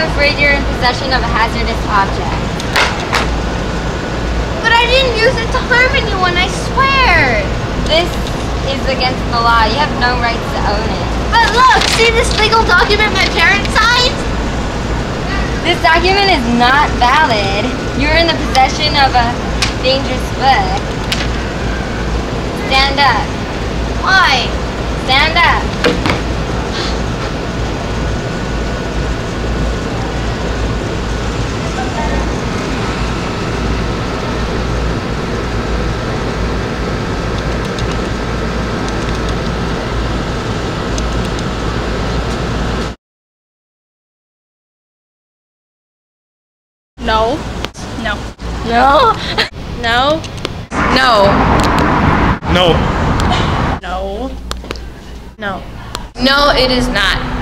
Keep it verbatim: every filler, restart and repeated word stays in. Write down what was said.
I'm afraid you're in possession of a hazardous object. But I didn't use it to harm anyone, I swear! This is against the law. You have no rights to own it. But look, see this legal document my parents signed? This document is not valid. You're in the possession of a dangerous book. Stand up. Why? Stand up. No. No. No. No. No. No. No. No. No, it is not.